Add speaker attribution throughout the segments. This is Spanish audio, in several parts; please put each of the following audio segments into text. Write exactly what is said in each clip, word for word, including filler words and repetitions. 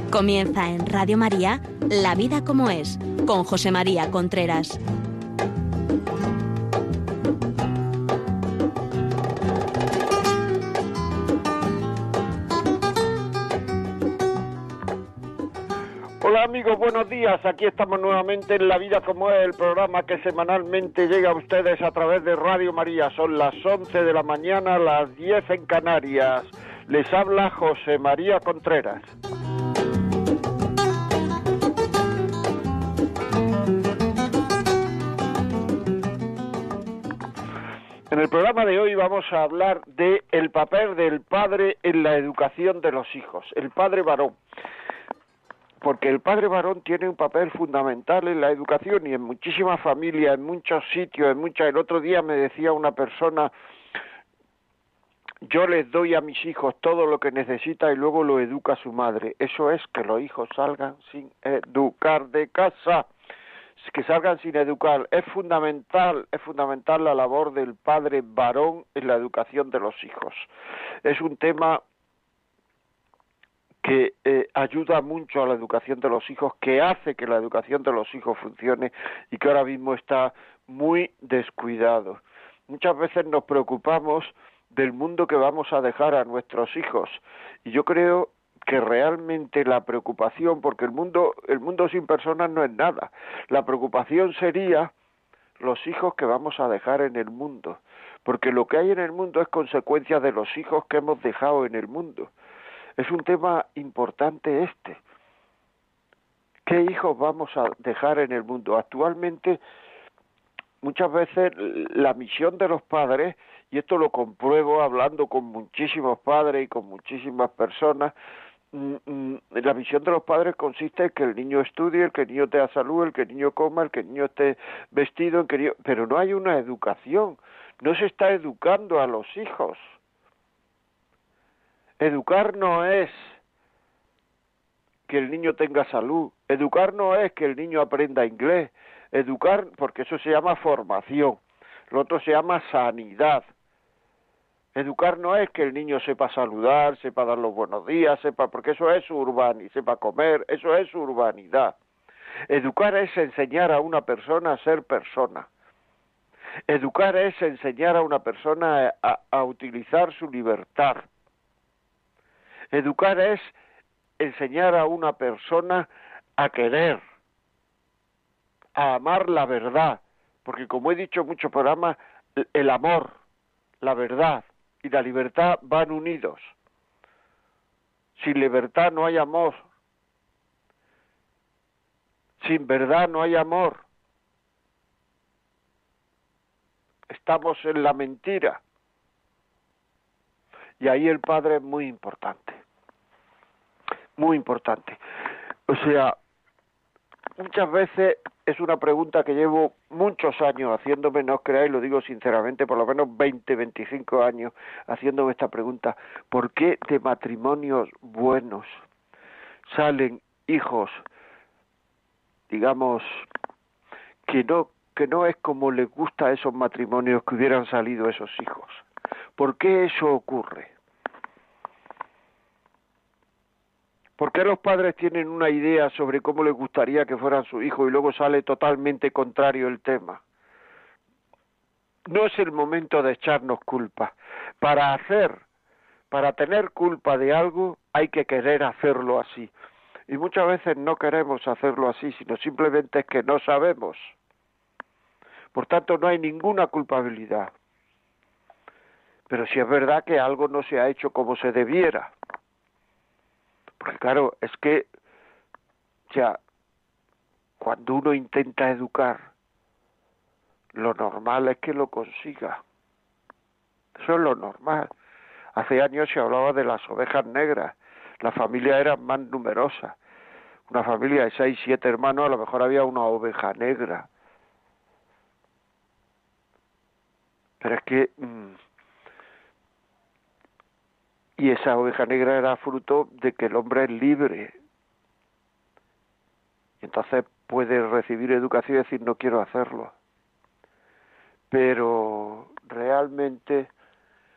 Speaker 1: Comienza en Radio María, La vida como es, con José María Contreras.
Speaker 2: Hola amigos, buenos días. Aquí estamos nuevamente en La vida como es, el programa que semanalmente llega a ustedes a través de Radio María. Son las once de la mañana, las diez en Canarias. Les habla José María Contreras. En el programa de hoy vamos a hablar de el papel del padre en la educación de los hijos, el padre varón. Porque el padre varón tiene un papel fundamental en la educación y en muchísimas familias, en muchos sitios, en muchas. El otro día me decía una persona: yo les doy a mis hijos todo lo que necesita y luego lo educa su madre. Eso es que los hijos salgan sin educar de casa, que salgan sin educar. Es fundamental, es fundamental la labor del padre varón en la educación de los hijos. Es un tema que eh, ayuda mucho a la educación de los hijos, que hace que la educación de los hijos funcione y que ahora mismo está muy descuidado. Muchas veces nos preocupamos del mundo que vamos a dejar a nuestros hijos y yo creo que realmente la preocupación, porque el mundo, el mundo sin personas no es nada, la preocupación sería los hijos que vamos a dejar en el mundo, porque lo que hay en el mundo es consecuencia de los hijos que hemos dejado en el mundo. Es un tema importante este. ¿Qué hijos vamos a dejar en el mundo? Actualmente, muchas veces la misión de los padres, y esto lo compruebo hablando con muchísimos padres y con muchísimas personas, la misión de los padres consiste en que el niño estudie, el que el niño tenga salud, el que el niño coma, el que el niño esté vestido, el que el niño... pero no hay una educación, no se está educando a los hijos. Educar no es que el niño tenga salud, educar no es que el niño aprenda inglés, educar, porque eso se llama formación, lo otro se llama sanidad. Educar no es que el niño sepa saludar, sepa dar los buenos días, sepa, porque eso es urbanidad, sepa comer, eso es urbanidad. Educar es enseñar a una persona a ser persona. Educar es enseñar a una persona a, a, a utilizar su libertad. Educar es enseñar a una persona a querer, a amar la verdad, porque como he dicho en muchos programas, el amor, la verdad y la libertad van unidos. Sin libertad no hay amor. Sin verdad no hay amor. Estamos en la mentira. Y ahí el padre es muy importante. Muy importante. O sea, muchas veces es una pregunta que llevo muchos años haciéndome, no os creáis, lo digo sinceramente, por lo menos veinte, veinticinco años haciéndome esta pregunta: ¿por qué de matrimonios buenos salen hijos, digamos, que no, que no es como les gusta a esos matrimonios que hubieran salido esos hijos? ¿Por qué eso ocurre? ¿Por qué los padres tienen una idea sobre cómo les gustaría que fueran sus hijos y luego sale totalmente contrario el tema? No es el momento de echarnos culpa. Para hacer, para tener culpa de algo, hay que querer hacerlo así. Y muchas veces no queremos hacerlo así, sino simplemente es que no sabemos. Por tanto, no hay ninguna culpabilidad. Pero sí es verdad que algo no se ha hecho como se debiera. Porque claro, es que, o sea, cuando uno intenta educar, lo normal es que lo consiga. Eso es lo normal. Hace años se hablaba de las ovejas negras. Las familias eran más numerosas. Una familia de seis, siete hermanos, a lo mejor había una oveja negra. Pero es que... Mmm, y esa oveja negra era fruto de que el hombre es libre. Y entonces puede recibir educación y decir: no quiero hacerlo. Pero realmente,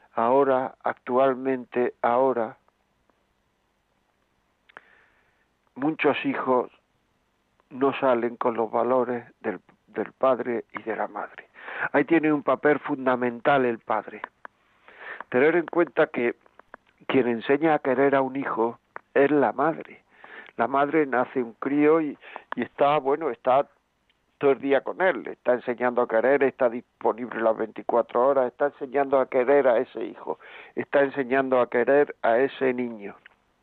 Speaker 2: ahora, actualmente, ahora, muchos hijos no salen con los valores del, del padre y de la madre. Ahí tiene un papel fundamental el padre. Tener en cuenta que quien enseña a querer a un hijo es la madre. La madre nace un crío y, y está, bueno, está todo el día con él, le está enseñando a querer, está disponible las veinticuatro horas, está enseñando a querer a ese hijo, está enseñando a querer a ese niño.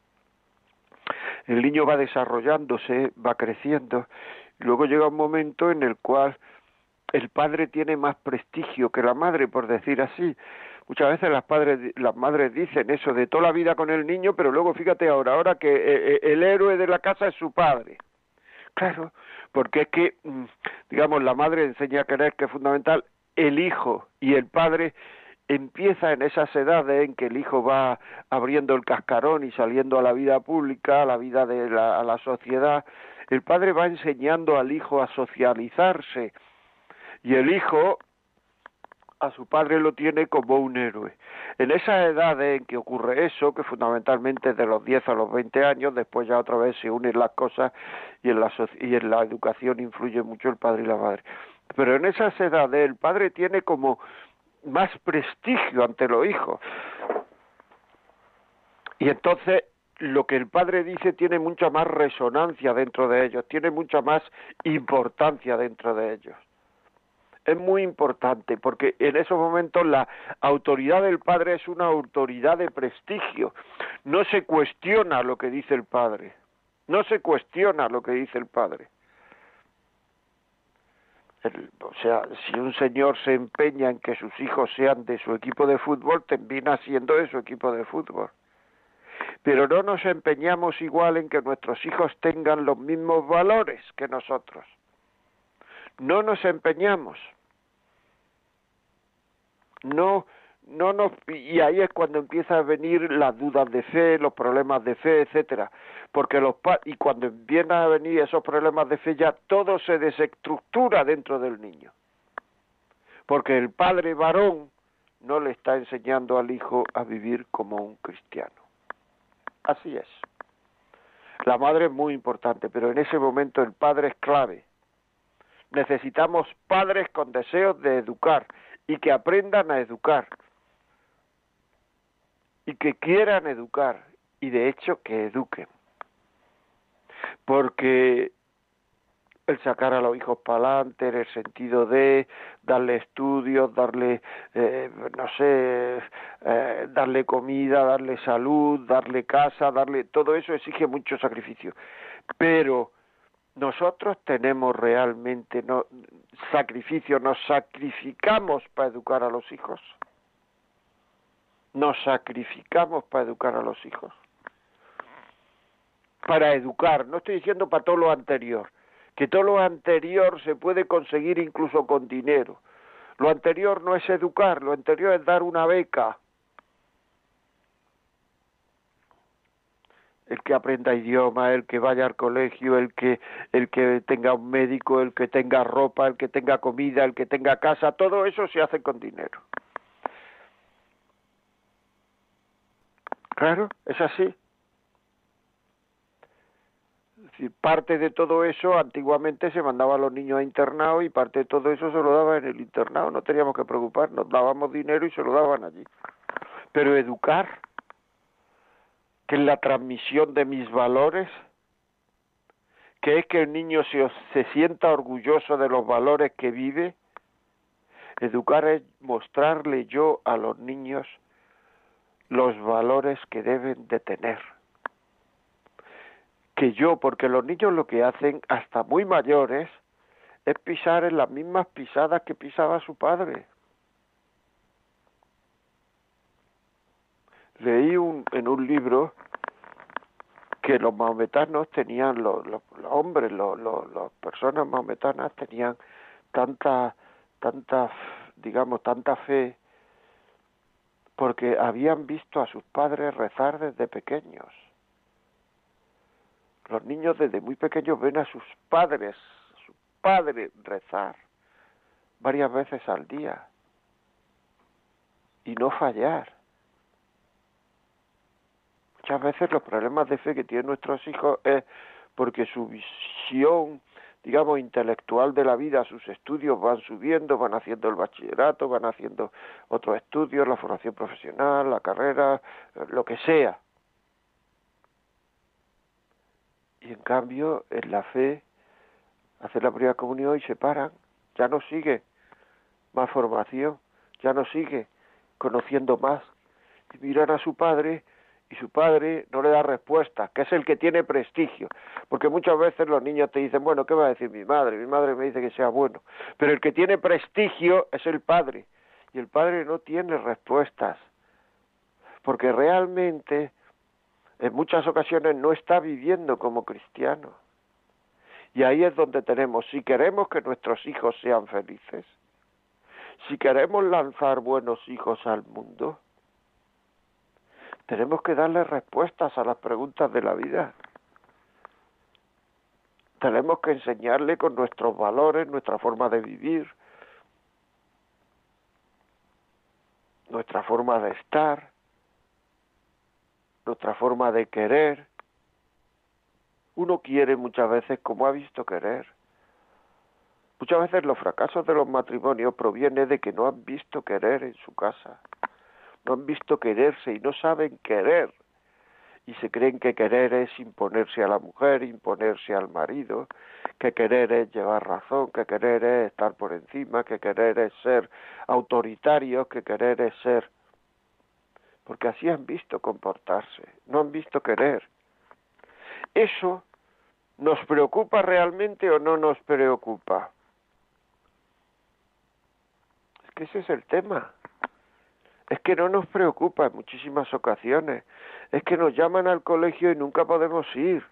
Speaker 2: El niño va desarrollándose, va creciendo, y luego llega un momento en el cual el padre tiene más prestigio que la madre, por decir así. Muchas veces las padres, las madres dicen eso de toda la vida con el niño, pero luego fíjate ahora, ahora que el héroe de la casa es su padre. Claro, porque es que, digamos, la madre enseña a querer, que es fundamental, el hijo y el padre empieza en esas edades en que el hijo va abriendo el cascarón y saliendo a la vida pública, a la vida de la, a la sociedad. El padre va enseñando al hijo a socializarse y el hijo a su padre lo tiene como un héroe. En esas edades en que ocurre eso, que fundamentalmente de los diez a los veinte años, después ya otra vez se unen las cosas y en la, y en la educación influye mucho el padre y la madre. Pero en esas edades el padre tiene como más prestigio ante los hijos. Y entonces lo que el padre dice tiene mucha más resonancia dentro de ellos, tiene mucha más importancia dentro de ellos. Es muy importante porque en esos momentos la autoridad del padre es una autoridad de prestigio. No se cuestiona lo que dice el padre. No se cuestiona lo que dice el padre. El, o sea, si un señor se empeña en que sus hijos sean de su equipo de fútbol, termina siendo de su equipo de fútbol. Pero no nos empeñamos igual en que nuestros hijos tengan los mismos valores que nosotros. No nos empeñamos. No, no nos, y ahí es cuando empiezan a venir las dudas de fe, los problemas de fe, etcétera. Porque los y cuando empiezan a venir esos problemas de fe ya todo se desestructura dentro del niño. Porque el padre varón no le está enseñando al hijo a vivir como un cristiano. Así es. La madre es muy importante, pero en ese momento el padre es clave. Necesitamos padres con deseos de educar y que aprendan a educar y que quieran educar y de hecho que eduquen. Porque el sacar a los hijos para adelante en el sentido de darle estudios, darle, eh, no sé, eh, darle comida, darle salud, darle casa, darle todo eso exige mucho sacrificio. Pero nosotros tenemos realmente no, sacrificio, nos sacrificamos para educar a los hijos. Nos sacrificamos para educar a los hijos. Para educar, no estoy diciendo para todo lo anterior, que todo lo anterior se puede conseguir incluso con dinero. Lo anterior no es educar, lo anterior es dar una beca. El que aprenda idioma, el que vaya al colegio, el que el que tenga un médico, el que tenga ropa, el que tenga comida, el que tenga casa, todo eso se hace con dinero. Claro, es así. Es decir, parte de todo eso antiguamente se mandaba a los niños a internado y parte de todo eso se lo daba en el internado, no teníamos que preocuparnos, dábamos dinero y se lo daban allí. Pero educar, que es la transmisión de mis valores, que es que el niño se, se sienta orgulloso de los valores que vive. Educar es mostrarle yo a los niños los valores que deben de tener. Que yo, porque los niños lo que hacen hasta muy mayores es pisar en las mismas pisadas que pisaba su padre. Leí un, en un libro que los maometanos tenían, los, los, los hombres, los, los, las personas maometanas tenían tanta, tanta, digamos, tanta fe, porque habían visto a sus padres rezar desde pequeños. Los niños desde muy pequeños ven a sus padres, a su padre rezar varias veces al día y no fallar. Muchas veces los problemas de fe que tienen nuestros hijos es porque su visión, digamos, intelectual de la vida, sus estudios van subiendo, van haciendo el bachillerato, van haciendo otros estudios, la formación profesional, la carrera, lo que sea. Y en cambio, en la fe, hacen la primera comunión y se paran, ya no sigue más formación, ya no sigue conociendo más. Y miran a su padre, y su padre no le da respuesta, que es el que tiene prestigio. Porque muchas veces los niños te dicen, bueno, ¿qué va a decir mi madre? Mi madre me dice que sea bueno. Pero el que tiene prestigio es el padre. Y el padre no tiene respuestas. Porque realmente, en muchas ocasiones, no está viviendo como cristiano. Y ahí es donde tenemos, si queremos que nuestros hijos sean felices, si queremos lanzar buenos hijos al mundo, tenemos que darles respuestas a las preguntas de la vida. Tenemos que enseñarle con nuestros valores, nuestra forma de vivir, nuestra forma de estar, nuestra forma de querer. Uno quiere muchas veces como ha visto querer. Muchas veces los fracasos de los matrimonios provienen de que no han visto querer en su casa. No han visto quererse y no saben querer. Y se creen que querer es imponerse a la mujer, imponerse al marido, que querer es llevar razón, que querer es estar por encima, que querer es ser autoritarios, que querer es ser... Porque así han visto comportarse, no han visto querer. ¿Eso nos preocupa realmente o no nos preocupa? Es que ese es el tema. Es que no nos preocupa en muchísimas ocasiones. Es que nos llaman al colegio y nunca podemos ir.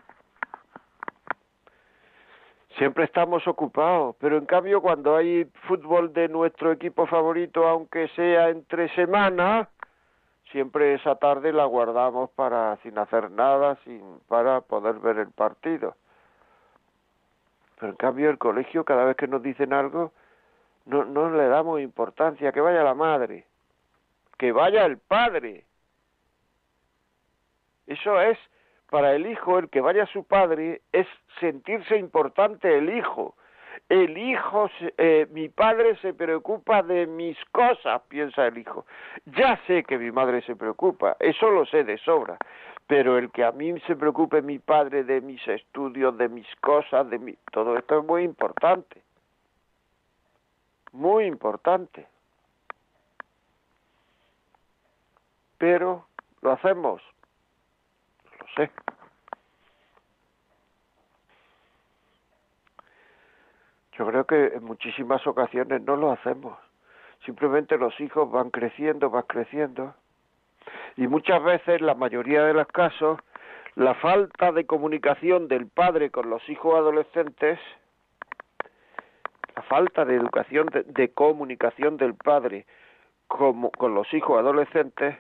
Speaker 2: Siempre estamos ocupados, pero en cambio cuando hay fútbol de nuestro equipo favorito, aunque sea entre semanas, siempre esa tarde la guardamos para sin hacer nada, sin para poder ver el partido. Pero en cambio el colegio, cada vez que nos dicen algo, no, no le damos importancia, que vaya la madre, que vaya el padre. Eso es, para el hijo, el que vaya su padre, es sentirse importante el hijo. El hijo, eh, mi padre se preocupa de mis cosas, piensa el hijo. Ya sé que mi madre se preocupa, eso lo sé de sobra. Pero el que a mí se preocupe mi padre de mis estudios, de mis cosas, de mi... todo esto es muy importante. Muy importante. Pero, ¿lo hacemos? Lo sé. Yo creo que en muchísimas ocasiones no lo hacemos. Simplemente los hijos van creciendo, van creciendo. Y muchas veces, la mayoría de los casos, la falta de comunicación del padre con los hijos adolescentes, la falta de educación, de, de comunicación del padre como, con los hijos adolescentes,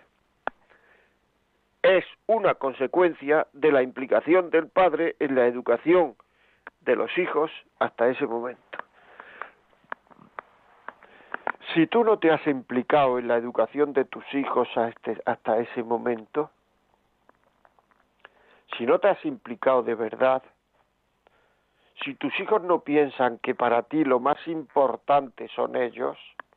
Speaker 2: es una consecuencia de la implicación del padre en la educación de los hijos hasta ese momento. Si tú no te has implicado en la educación de tus hijos hasta ese momento, si no te has implicado de verdad, si tus hijos no piensan que para ti lo más importante son ellos,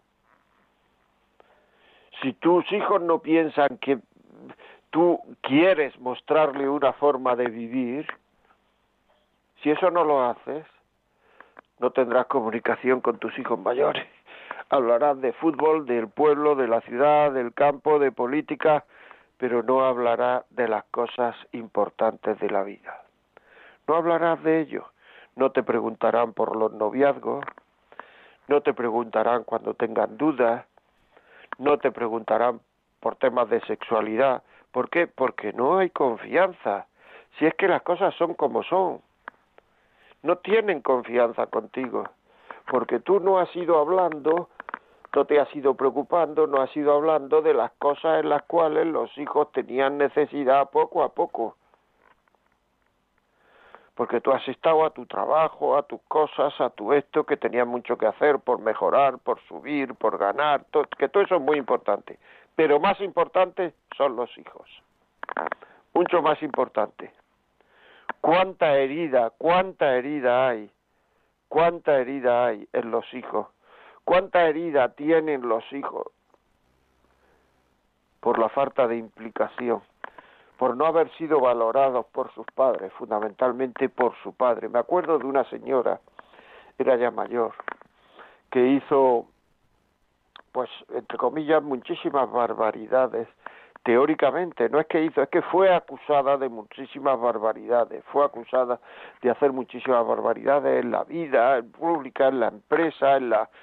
Speaker 2: si tus hijos no piensan que tú quieres mostrarle una forma de vivir, si eso no lo haces, no tendrás comunicación con tus hijos mayores. Hablarás de fútbol, del pueblo, de la ciudad, del campo, de política, pero no hablarás de las cosas importantes de la vida. No hablarás de ello. No te preguntarán por los noviazgos, no te preguntarán cuando tengan dudas, no te preguntarán por temas de sexualidad. ¿Por qué? Porque no hay confianza. Si es que las cosas son como son. No tienen confianza contigo, porque tú no has ido hablando, no te has ido preocupando, no has ido hablando de las cosas en las cuales los hijos tenían necesidad poco a poco. Porque tú has estado a tu trabajo, a tus cosas, a tu esto, que tenías mucho que hacer por mejorar, por subir, por ganar, todo, que todo eso es muy importante. Pero más importante son los hijos. Mucho más importante. cuánta herida, cuánta herida hay, cuánta herida hay en los hijos, cuánta herida tienen los hijos por la falta de implicación, por no haber sido valorados por sus padres, fundamentalmente por su padre. Me acuerdo de una señora, era ya mayor, que hizo, pues, entre comillas, muchísimas barbaridades, teóricamente, no es que hizo, es que fue acusada de muchísimas barbaridades, fue acusada de hacer muchísimas barbaridades en la vida, en pública, en la empresa, en la...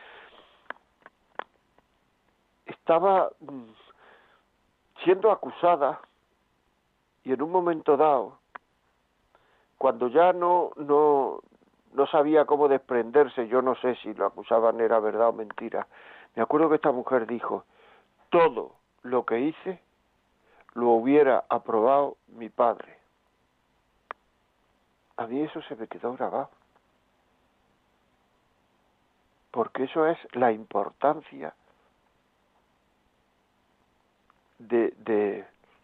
Speaker 2: Estaba siendo acusada y en un momento dado, cuando ya no, no, no sabía cómo desprenderse, yo no sé si lo acusaban era verdad o mentira, me acuerdo que esta mujer dijo, todo lo que hice lo hubiera aprobado mi padre. A mí eso se me quedó grabado, porque eso es la importancia de, de,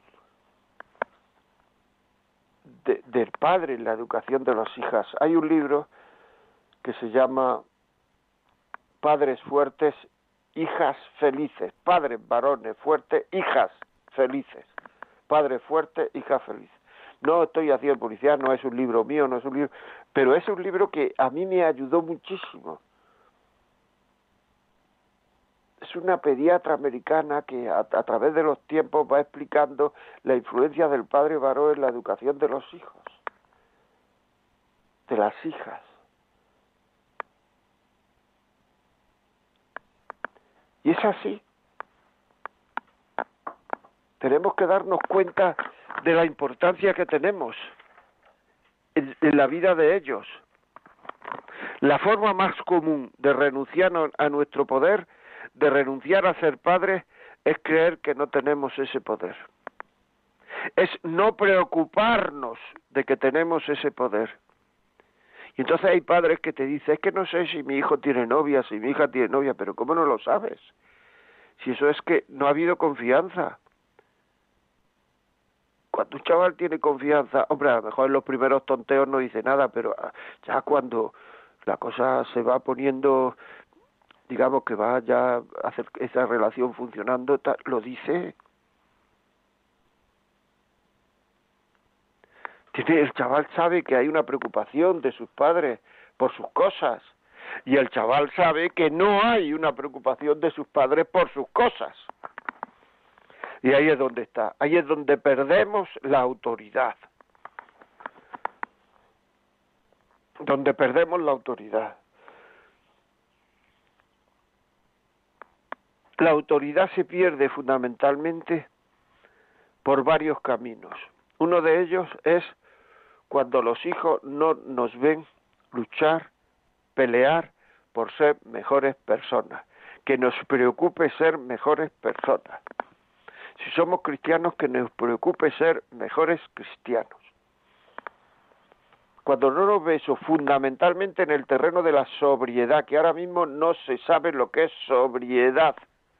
Speaker 2: de del padre en la educación de las hijas. Hay un libro que se llama Padres fuertes, hijas felices, padres varones fuertes, hijas felices, padre fuerte, hija feliz. No estoy haciendo publicidad, no es un libro mío, no es un libro, pero es un libro que a mí me ayudó muchísimo. Es una pediatra americana que a, a través de los tiempos va explicando la influencia del padre varón en la educación de los hijos, de las hijas. Y es así. Tenemos que darnos cuenta de la importancia que tenemos en, en la vida de ellos. La forma más común de renunciar a nuestro poder, de renunciar a ser padres, es creer que no tenemos ese poder. Es no preocuparnos de que tenemos ese poder. Y entonces hay padres que te dicen, es que no sé si mi hijo tiene novia, si mi hija tiene novia, pero ¿cómo no lo sabes? Si eso es que no ha habido confianza. Cuando un chaval tiene confianza, hombre, a lo mejor en los primeros tonteos no dice nada, pero ya cuando la cosa se va poniendo, digamos que va ya a hacer esa relación funcionando, lo dice. Tiene, el chaval sabe que hay una preocupación de sus padres por sus cosas, y el chaval sabe que no hay una preocupación de sus padres por sus cosas. Y ahí es donde está, ahí es donde perdemos la autoridad. Donde perdemos la autoridad. La autoridad se pierde fundamentalmente por varios caminos. Uno de ellos es cuando los hijos no nos ven luchar, pelear por ser mejores personas, que nos preocupe ser mejores personas. Si somos cristianos, que nos preocupe ser mejores cristianos. Cuando no nos ve eso, fundamentalmente en el terreno de la sobriedad, que ahora mismo no se sabe lo que es sobriedad.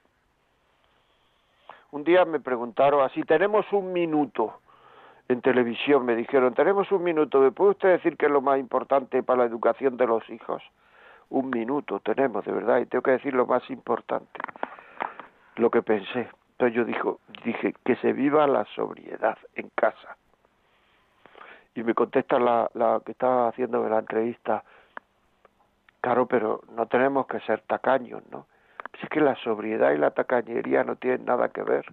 Speaker 2: Un día me preguntaron así, tenemos un minuto en televisión, me dijeron, tenemos un minuto, ¿me puede usted decir qué es lo más importante para la educación de los hijos? Un minuto tenemos, de verdad, y tengo que decir lo más importante, lo que pensé. Entonces yo dijo, dije, que se viva la sobriedad en casa. Y me contesta la, la que estaba haciéndome la entrevista, claro, pero no tenemos que ser tacaños, ¿no? Pues es que la sobriedad y la tacañería no tienen nada que ver.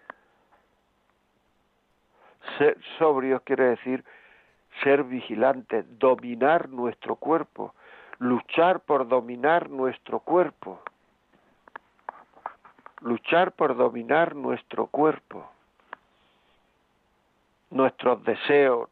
Speaker 2: Ser sobrios quiere decir ser vigilantes, dominar nuestro cuerpo, luchar por dominar nuestro cuerpo. Luchar por dominar nuestro cuerpo, nuestros deseos.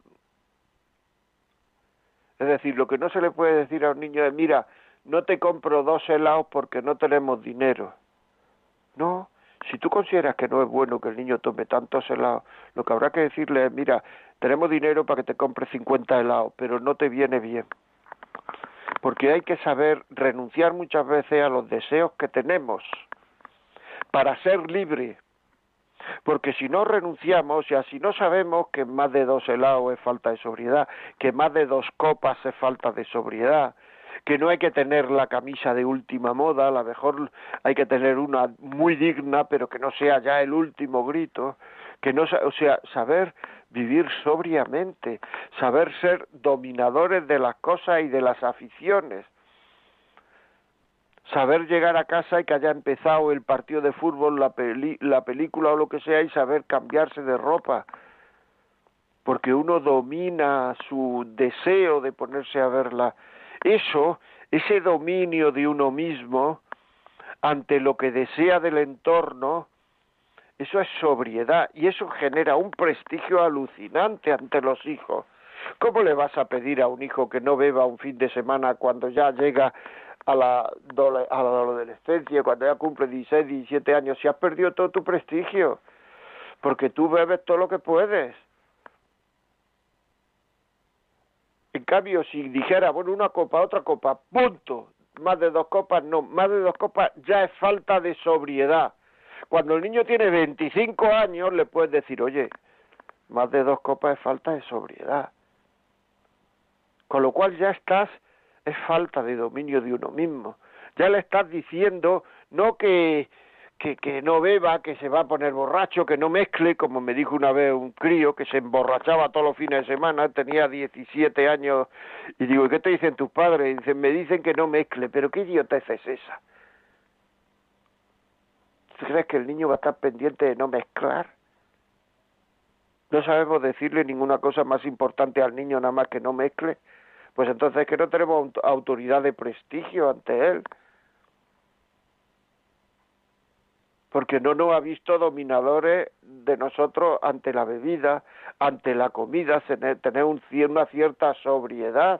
Speaker 2: Es decir, lo que no se le puede decir a un niño es, mira, no te compro dos helados porque no tenemos dinero. No, si tú consideras que no es bueno que el niño tome tantos helados, lo que habrá que decirle es, mira, tenemos dinero para que te compres cincuenta helados, pero no te viene bien. Porque hay que saber renunciar muchas veces a los deseos que tenemos para ser libre. Porque si no renunciamos, y así no sabemos que más de dos helados es falta de sobriedad, que más de dos copas es falta de sobriedad, que no hay que tener la camisa de última moda, a lo mejor hay que tener una muy digna, pero que no sea ya el último grito, que no, o sea, saber vivir sobriamente, saber ser dominadores de las cosas y de las aficiones, saber llegar a casa y que haya empezado el partido de fútbol, la, peli, la película o lo que sea, y saber cambiarse de ropa, porque uno domina su deseo de ponerse a verla. Eso, ese dominio de uno mismo ante lo que desea del entorno, eso es sobriedad, y eso genera un prestigio alucinante ante los hijos. ¿Cómo le vas a pedir a un hijo que no beba un fin de semana cuando ya llega a la, a la adolescencia, cuando ya cumple dieciséis, diecisiete años, si has perdido todo tu prestigio? Porque tú bebes todo lo que puedes. En cambio, si dijera, bueno, una copa, otra copa, punto, más de dos copas, no, más de dos copas ya es falta de sobriedad. Cuando el niño tiene veinticinco años, le puedes decir, oye, más de dos copas es falta de sobriedad. Con lo cual ya estás, es falta de dominio de uno mismo. Ya le estás diciendo, no que, que, que no beba, que se va a poner borracho, que no mezcle, como me dijo una vez un crío que se emborrachaba todos los fines de semana, tenía diecisiete años, y digo, ¿y qué te dicen tus padres? Y dicen, me dicen que no mezcle, pero ¿qué idiotez es esa? ¿Tú crees que el niño va a estar pendiente de no mezclar? No sabemos decirle ninguna cosa más importante al niño nada más que no mezcle. Pues entonces es que no tenemos autoridad de prestigio ante él. Porque no nos ha visto dominadores de nosotros ante la bebida, ante la comida, tener un, una cierta sobriedad.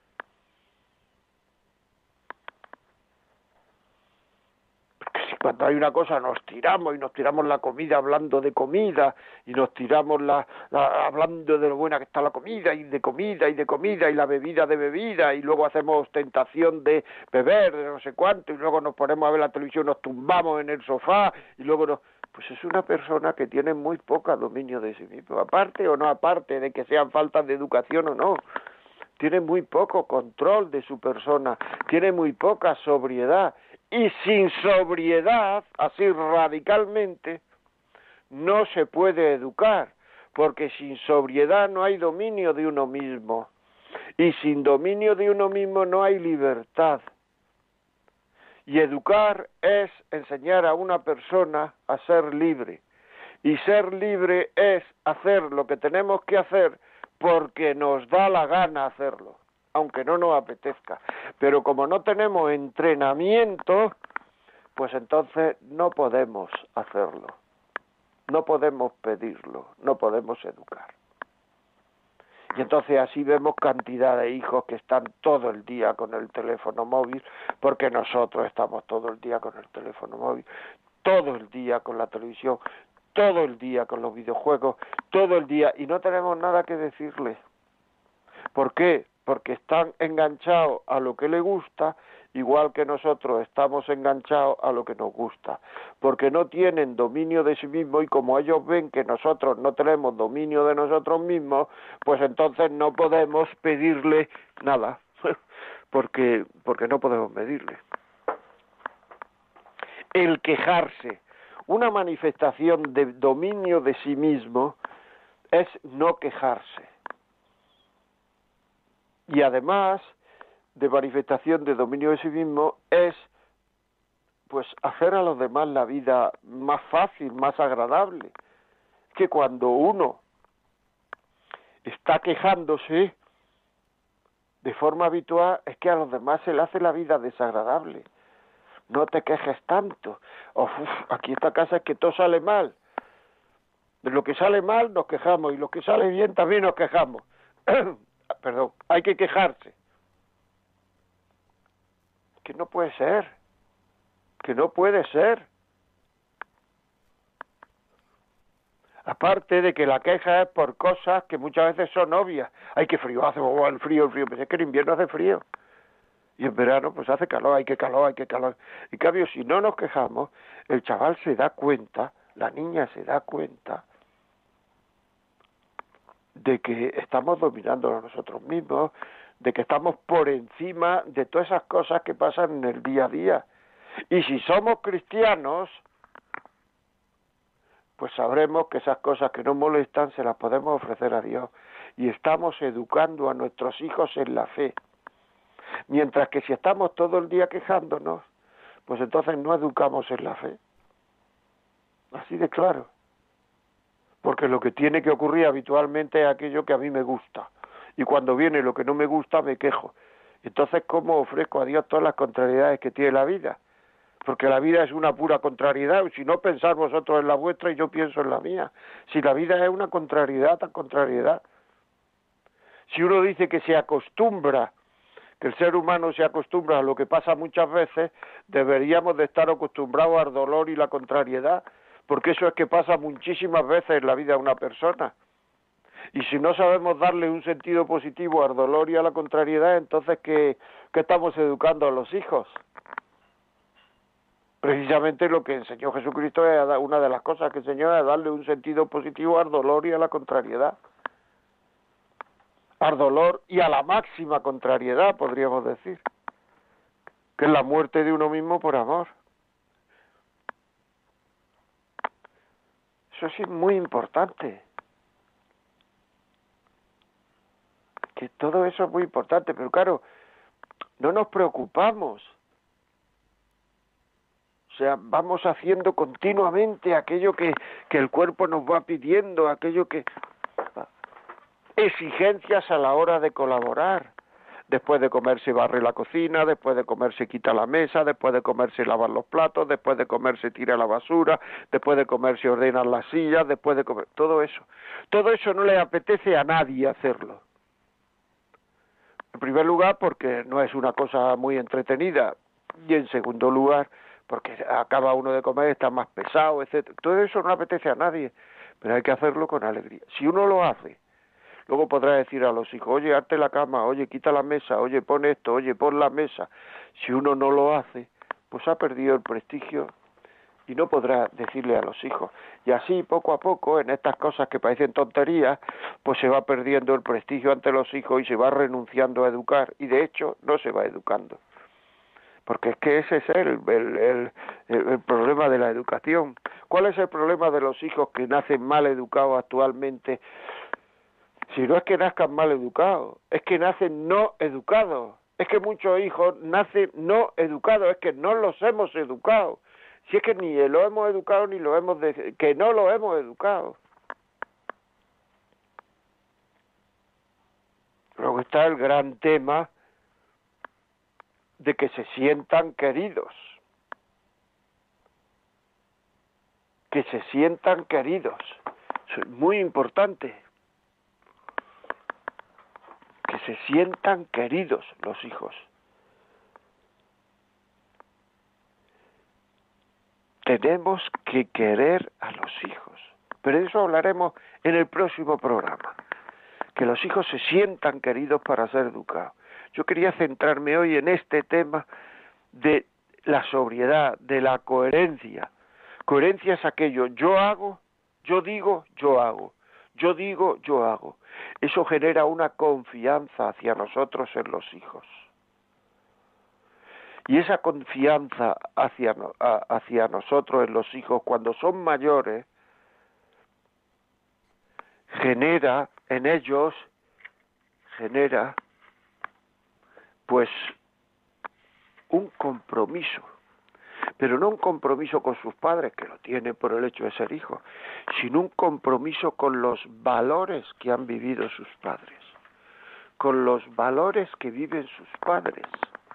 Speaker 2: Cuando hay una cosa nos tiramos y nos tiramos la comida hablando de comida y nos tiramos la, la hablando de lo buena que está la comida y de comida y de comida y la bebida de bebida y luego hacemos ostentación de beber de no sé cuánto y luego nos ponemos a ver la televisión, nos tumbamos en el sofá y luego nos... Pues es una persona que tiene muy poco dominio de sí mismo, aparte o no aparte de que sean faltas de educación o no. Tiene muy poco control de su persona, tiene muy poca sobriedad. Y sin sobriedad, así radicalmente, no se puede educar, porque sin sobriedad no hay dominio de uno mismo, y sin dominio de uno mismo no hay libertad. Y educar es enseñar a una persona a ser libre, y ser libre es hacer lo que tenemos que hacer porque nos da la gana hacerlo, aunque no nos apetezca. Pero como no tenemos entrenamiento, pues entonces no podemos hacerlo, no podemos pedirlo, no podemos educar. Y entonces así vemos cantidad de hijos que están todo el día con el teléfono móvil, porque nosotros estamos todo el día con el teléfono móvil, todo el día con la televisión, todo el día con los videojuegos, todo el día, y no tenemos nada que decirles. ¿Por qué? Porque están enganchados a lo que les gusta, igual que nosotros estamos enganchados a lo que nos gusta, porque no tienen dominio de sí mismos y como ellos ven que nosotros no tenemos dominio de nosotros mismos, pues entonces no podemos pedirle nada, porque, porque no podemos pedirle. El quejarse, una manifestación de dominio de sí mismo es no quejarse. Y además de manifestación de dominio de sí mismo es pues hacer a los demás la vida más fácil, más agradable. Que cuando uno está quejándose de forma habitual es que a los demás se le hace la vida desagradable. No te quejes tanto. Uf, aquí esta casa es que todo sale mal. De lo que sale mal nos quejamos y lo que sale bien también nos quejamos. Perdón, hay que quejarse. Que no puede ser. Que no puede ser. Aparte de que la queja es por cosas que muchas veces son obvias. Ay, qué frío hace, oh, el frío, el frío. Pues es que en invierno hace frío. Y en verano pues hace calor, hay que calor, hay que calor. En cambio, si no nos quejamos, el chaval se da cuenta, la niña se da cuenta de que estamos dominando a nosotros mismos, de que estamos por encima de todas esas cosas que pasan en el día a día. Y si somos cristianos, pues sabremos que esas cosas que nos molestan se las podemos ofrecer a Dios. Y estamos educando a nuestros hijos en la fe. Mientras que si estamos todo el día quejándonos, pues entonces no educamos en la fe. Así de claro. Porque lo que tiene que ocurrir habitualmente es aquello que a mí me gusta. Y cuando viene lo que no me gusta, me quejo. Entonces, ¿cómo ofrezco a Dios todas las contrariedades que tiene la vida? Porque la vida es una pura contrariedad. Si no, pensad vosotros en la vuestra y yo pienso en la mía. Si la vida es una contrariedad, tan contrariedad. Si uno dice que se acostumbra, que el ser humano se acostumbra a lo que pasa muchas veces, deberíamos de estar acostumbrados al dolor y la contrariedad, porque eso es que pasa muchísimas veces en la vida de una persona. Y si no sabemos darle un sentido positivo al dolor y a la contrariedad, entonces ¿qué, qué estamos educando a los hijos? Precisamente lo que enseñó Jesucristo, es una de las cosas que enseñó es darle un sentido positivo al dolor y a la contrariedad. Al dolor y a la máxima contrariedad, podríamos decir, que es la muerte de uno mismo por amor. Eso sí es muy importante. Que todo eso es muy importante, pero claro, no nos preocupamos. O sea, vamos haciendo continuamente aquello que, que el cuerpo nos va pidiendo, aquello que... exigencias a la hora de colaborar. Después de comer se barre la cocina, después de comer se quita la mesa, después de comer se lavan los platos, después de comer se tira la basura, después de comer se ordenan las sillas, después de comer... Todo eso. Todo eso no le apetece a nadie hacerlo. En primer lugar, porque no es una cosa muy entretenida. Y en segundo lugar, porque acaba uno de comer, está más pesado, etcétera. Todo eso no apetece a nadie, pero hay que hacerlo con alegría. Si uno lo hace, luego podrá decir a los hijos, oye, hazte la cama, oye, quita la mesa, oye, pon esto, oye, pon la mesa. Si uno no lo hace, pues ha perdido el prestigio y no podrá decirle a los hijos. Y así, poco a poco, en estas cosas que parecen tonterías, pues se va perdiendo el prestigio ante los hijos y se va renunciando a educar. Y de hecho, no se va educando. Porque es que ese es el, el, el, el problema de la educación. ¿Cuál es el problema de los hijos que nacen mal educados actualmente? Si no es que nazcan mal educados, es que nacen no educados. Es que muchos hijos nacen no educados, es que no los hemos educado. Si es que ni lo hemos educado ni lo hemos... De, que no lo hemos educado. Luego está el gran tema de que se sientan queridos. Que se sientan queridos. Eso es muy importante. Que se sientan queridos los hijos. Tenemos que querer a los hijos. Pero de eso hablaremos en el próximo programa. Que los hijos se sientan queridos para ser educados. Yo quería centrarme hoy en este tema de la sobriedad, de la coherencia. Coherencia es aquello, yo hago, yo digo, yo hago. Yo digo, yo hago. Eso genera una confianza hacia nosotros en los hijos. Y esa confianza hacia, hacia nosotros en los hijos, cuando son mayores, genera en ellos, genera, pues, un compromiso. Pero no un compromiso con sus padres, que lo tienen por el hecho de ser hijos, sino un compromiso con los valores que han vivido sus padres, con los valores que viven sus padres.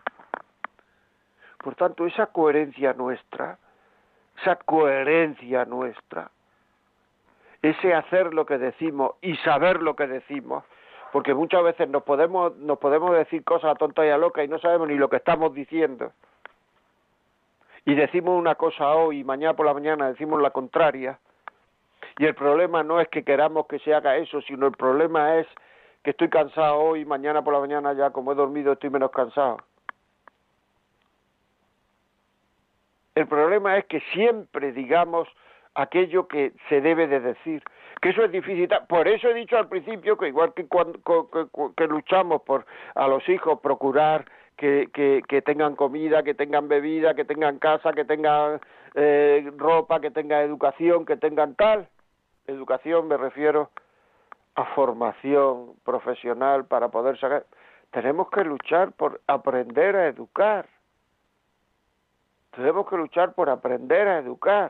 Speaker 2: Por tanto, esa coherencia nuestra, esa coherencia nuestra, ese hacer lo que decimos y saber lo que decimos, porque muchas veces nos podemos, nos podemos decir cosas a tonta y a loca y no sabemos ni lo que estamos diciendo. Y decimos una cosa hoy y mañana por la mañana decimos la contraria. Y el problema no es que queramos que se haga eso, sino el problema es que estoy cansado hoy y mañana por la mañana ya como he dormido estoy menos cansado. El problema es que siempre digamos aquello que se debe de decir, que eso es difícil. Por eso he dicho al principio que igual que cuando que, que luchamos por a los hijos procurar que, que, que tengan comida, que tengan bebida, que tengan casa, que tengan eh, ropa, que tengan educación, que tengan tal, educación me refiero a formación profesional para poder sacar, tenemos que luchar por aprender a educar, tenemos que luchar por aprender a educar,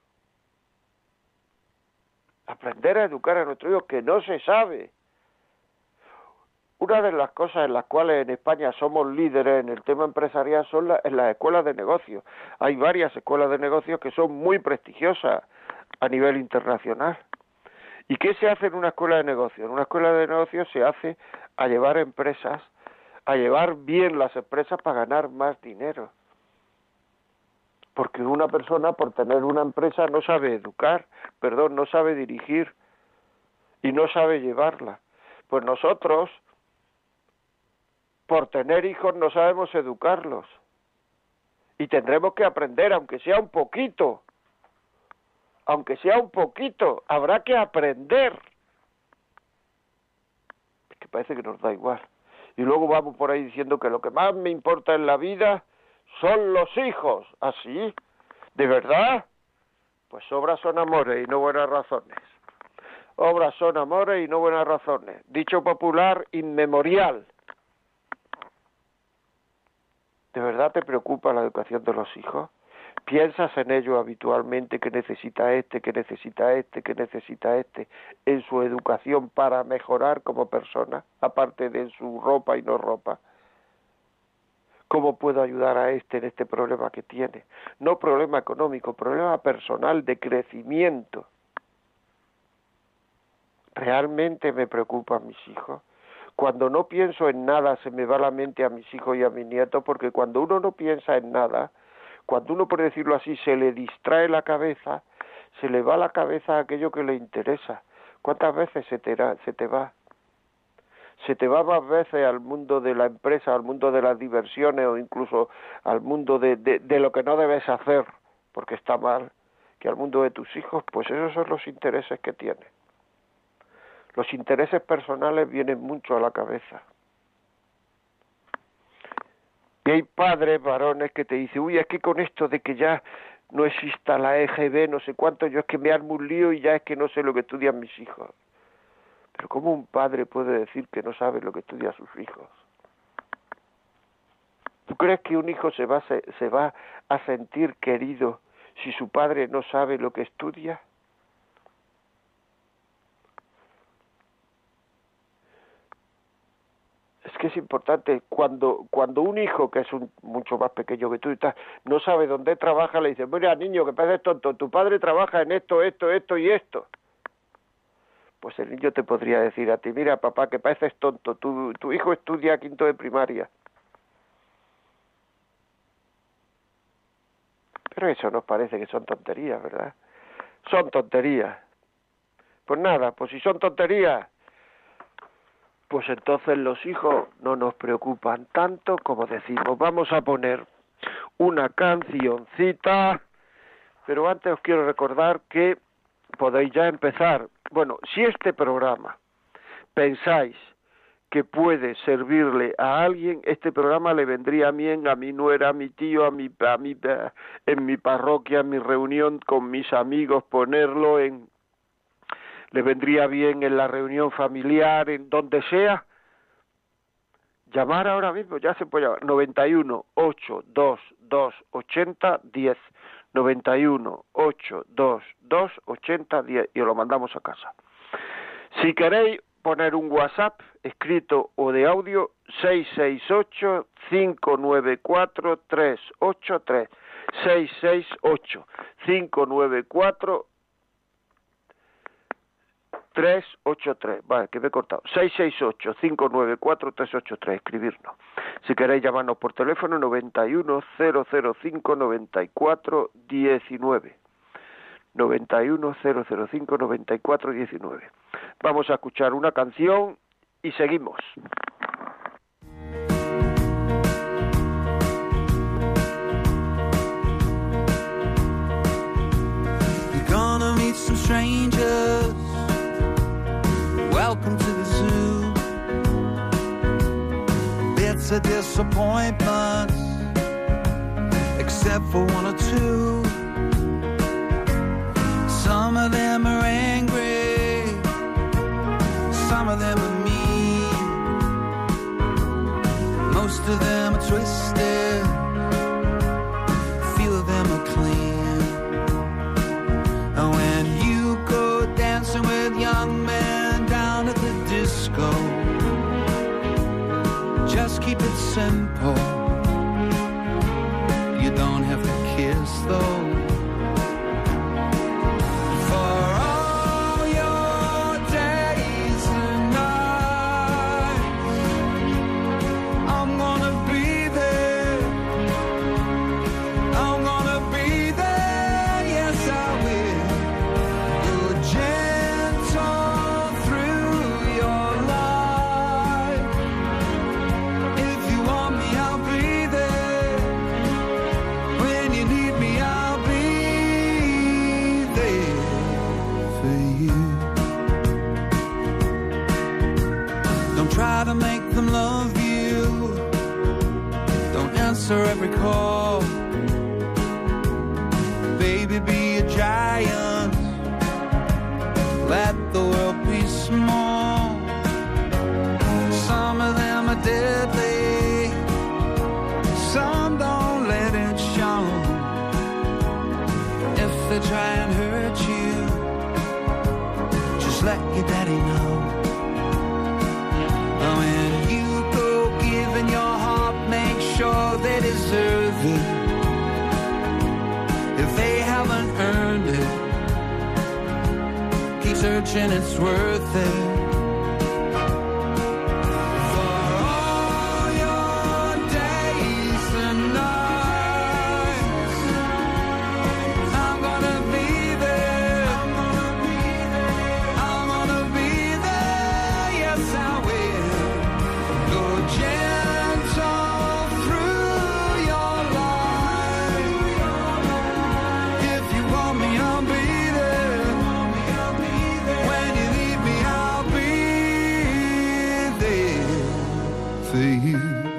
Speaker 2: aprender a educar a nuestros hijos, que no se sabe. Una de las cosas en las cuales en España somos líderes en el tema empresarial son la, en las escuelas de negocios. Hay varias escuelas de negocios que son muy prestigiosas a nivel internacional. ¿Y qué se hace en una escuela de negocios? En una escuela de negocios se hace a llevar empresas, a llevar bien las empresas para ganar más dinero. Porque una persona, por tener una empresa, no sabe educar, perdón, no sabe dirigir y no sabe llevarla. Pues nosotros, por tener hijos, no sabemos educarlos. Y tendremos que aprender, aunque sea un poquito, aunque sea un poquito, habrá que aprender. Es que parece que nos da igual. Y luego vamos por ahí diciendo que lo que más me importa en la vida son los hijos. ¿Así? ¿De verdad? Pues obras son amores y no buenas razones. Obras son amores y no buenas razones. Dicho popular inmemorial. ¿De verdad te preocupa la educación de los hijos? ¿Piensas en ello habitualmente, que necesita este, que necesita este, que necesita este, en su educación para mejorar como persona, aparte de su ropa y no ropa? ¿Cómo puedo ayudar a este en este problema que tiene? No problema económico, problema personal de crecimiento. ¿Realmente me preocupan mis hijos? Cuando no pienso en nada se me va la mente a mis hijos y a mis nietos, porque cuando uno no piensa en nada, cuando uno, por decirlo así, se le distrae la cabeza, se le va la cabeza a aquello que le interesa. ¿Cuántas veces se te, se te va? Se te va más veces al mundo de la empresa, al mundo de las diversiones o incluso al mundo de, de, de lo que no debes hacer porque está mal, que al mundo de tus hijos. Pues esos son los intereses que tienes. Los intereses personales vienen mucho a la cabeza. Y hay padres, varones, que te dicen, uy, es que con esto de que ya no exista la E G B, no sé cuánto, yo es que me armo un lío y ya es que no sé lo que estudian mis hijos. Pero ¿cómo un padre puede decir que no sabe lo que estudian sus hijos? ¿Tú crees que un hijo se va, se, se va a sentir querido si su padre no sabe lo que estudia? Es que es importante, cuando cuando un hijo que es un, mucho más pequeño que tú y tal, no sabe dónde trabaja, le dice, mira niño, que pareces tonto, tu padre trabaja en esto, esto, esto y esto. Pues el niño te podría decir a ti, mira papá, que pareces tonto, tu, tu hijo estudia quinto de primaria. Pero eso nos parece que son tonterías, ¿verdad? Son tonterías. Pues nada, pues si son tonterías, pues entonces los hijos no nos preocupan tanto como decimos. Vamos a poner una cancioncita, pero antes os quiero recordar que podéis ya empezar. Bueno, si este programa pensáis que puede servirle a alguien, este programa le vendría bien a mi nuera, a mi tío, a mi, a mi, en mi parroquia, en mi reunión con mis amigos, ponerlo en, le vendría bien en la reunión familiar, en donde sea. Llamar ahora mismo, ya se puede llamar, noventa y uno, ochenta y dos, doscientos ochenta, diez, noventa y uno, ochenta y dos, doscientos ochenta, diez, y os lo mandamos a casa. Si queréis poner un WhatsApp escrito o de audio, seis seis ocho, cinco nueve cuatro, tres ocho tres, seis seis ocho, cinco nueve cuatro, tres ocho tres, vale, que me he cortado, seis seis ocho, cinco nueve cuatro, tres ocho tres, escribirnos. Si queréis llamarnos por teléfono, noventa y uno, cero cero cinco, noventa y cuatro, diecinueve, noventa y uno, cero cero cinco, noventa y cuatro, diecinueve. Vamos a escuchar una canción y seguimos.
Speaker 3: You're gonna strangers, welcome to the zoo. It's a disappointment, except for one or two. Some of them are angry, some of them are mean, most of them are twisted, few of them are clean. And when you go dancing with young men down at the disco, just keep it simple. You don't have to kiss though. For all your days and nights, I'm gonna be there. I'm gonna be there, yes I will. Go gentle through your life. If you want me, I'll be there. When you need me, I'll be there for you. Don't try to make them love you. Don't answer every call. Baby, be a giant. Let the world be small. Some of them are deadly, some don't let it show. If they try and hurt you, just let your daddy know. When you go giving your heart, make sure they deserve it. If they haven't earned it, keep searching, it's worth it. For all your days and nights, I'm gonna be there. I'm gonna be there. I'm gonna be there. Yes, I will. Go gentle through your life. If you want me, I'll be there. When you need me, I'll be there for you.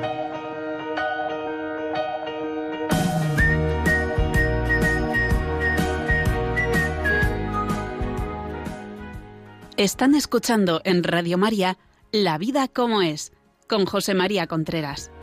Speaker 1: Están escuchando en Radio María La vida como es, con José María Contreras.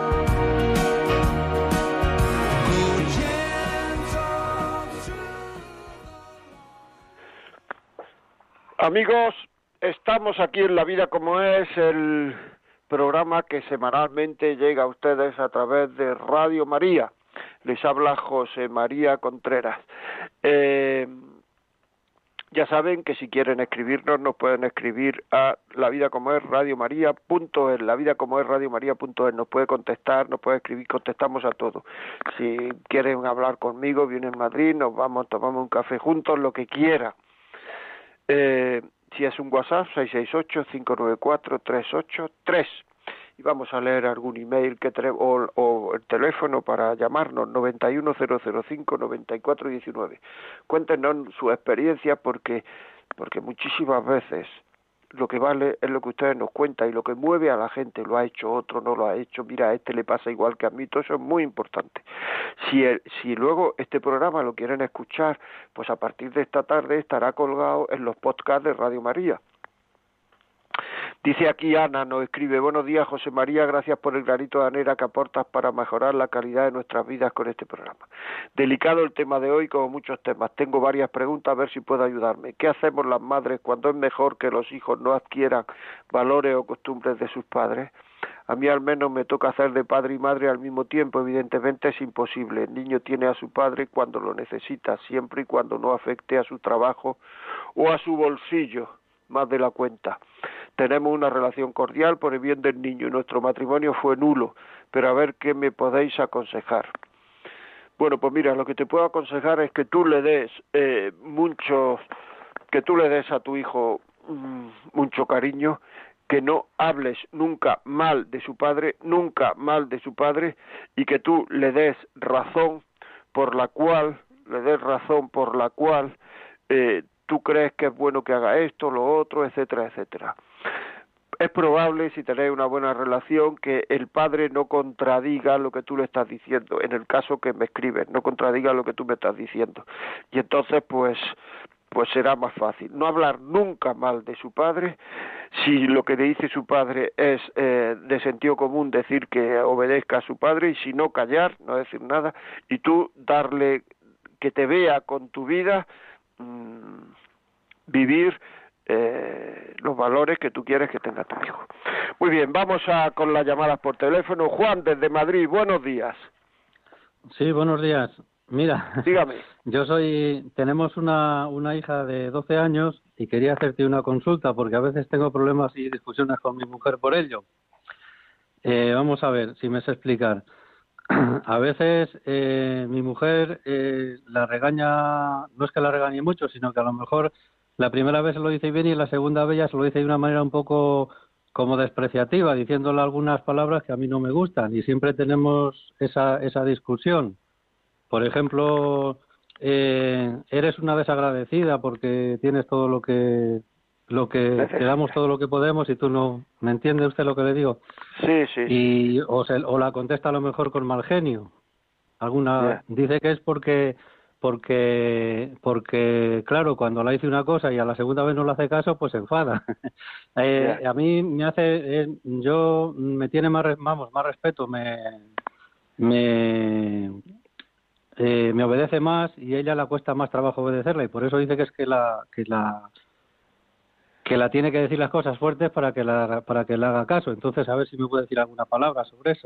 Speaker 2: Amigos, estamos aquí en La Vida Como Es, el programa que semanalmente llega a ustedes a través de Radio María. Les habla José María Contreras. Eh, ya saben que si quieren escribirnos, nos pueden escribir a La Vida Como Es Radio María punto es, La Vida Como Es Radio María punto es. Nos puede contestar, nos puede escribir, contestamos a todo. Si quieren hablar conmigo, vienen a Madrid, nos vamos, tomamos un café juntos, lo que quiera. Eh, si es un WhatsApp, seis seis ocho, cinco nueve cuatro, tres ocho tres. Y vamos a leer algún email que tre- o, o el teléfono para llamarnos, noventa y uno cero cero cinco, noventa y cuatro diecinueve. Cuéntenos su experiencia porque, porque muchísimas veces lo que vale es lo que ustedes nos cuentan y lo que mueve a la gente, lo ha hecho otro, no lo ha hecho, mira, a este le pasa igual que a mí, todo eso es muy importante. Si, el, si luego este programa lo quieren escuchar, pues a partir de esta tarde estará colgado en los podcasts de Radio María. Dice aquí Ana, nos escribe: buenos días José María, gracias por el granito de arena que aportas para mejorar la calidad de nuestras vidas con este programa. Delicado el tema de hoy, como muchos temas. Tengo varias preguntas, a ver si puedo ayudarme. ¿Qué hacemos las madres cuando es mejor que los hijos no adquieran valores o costumbres de sus padres? A mí al menos me toca hacer de padre y madre al mismo tiempo, evidentemente es imposible. El niño tiene a su padre cuando lo necesita, siempre y cuando no afecte a su trabajo o a su bolsillo, más de la cuenta. Tenemos una relación cordial por el bien del niño y nuestro matrimonio fue nulo, pero a ver qué me podéis aconsejar. Bueno, pues mira, lo que te puedo aconsejar es que tú le des eh, mucho, que tú le des a tu hijo mmm, mucho cariño, que no hables nunca mal de su padre, nunca mal de su padre, y que tú le des razón por la cual, le des razón por la cual eh, tú crees que es bueno que haga esto, lo otro, etcétera, etcétera. Es probable, si tenéis una buena relación, que el padre no contradiga lo que tú le estás diciendo, en el caso que me escribes, no contradiga lo que tú me estás diciendo. Y entonces, pues, pues será más fácil. No hablar nunca mal de su padre. Si lo que le dice su padre es eh, de sentido común, decir que obedezca a su padre, y si no, callar, no decir nada, y tú darle, que te vea con tu vida, mmm, vivir Eh, los valores que tú quieres que tenga tu hijo. Muy bien, vamos a con las llamadas por teléfono. Juan, desde Madrid, buenos días.
Speaker 4: Sí, buenos días. Mira,
Speaker 2: dígame.
Speaker 4: Yo soy, tenemos una, una hija de doce años y quería hacerte una consulta porque a veces tengo problemas y discusiones con mi mujer por ello. Eh, vamos a ver si me sé explicar. A veces eh, mi mujer eh, la regaña, no es que la regañe mucho, sino que a lo mejor la primera vez se lo dice bien y la segunda vez ya se lo dice de una manera un poco como despreciativa, diciéndole algunas palabras que a mí no me gustan, y siempre tenemos esa, esa discusión. Por ejemplo, eh, eres una desagradecida porque tienes todo lo que lo que te damos todo lo que podemos y tú no. ¿Me entiende usted lo que le digo?
Speaker 2: Sí, sí.
Speaker 4: Y o, se, o la contesta a lo mejor con mal genio. Alguna yeah. Dice que es porque porque porque claro, cuando la dice una cosa y a la segunda vez no le hace caso, pues se enfada. eh, yeah. A mí me hace eh, yo me tiene más vamos más respeto, me me eh, me obedece más y a ella le cuesta más trabajo obedecerla, y por eso dice que es que la que la que la tiene que decir las cosas fuertes para que la para que le haga caso. Entonces, a ver si me puede decir alguna palabra sobre eso.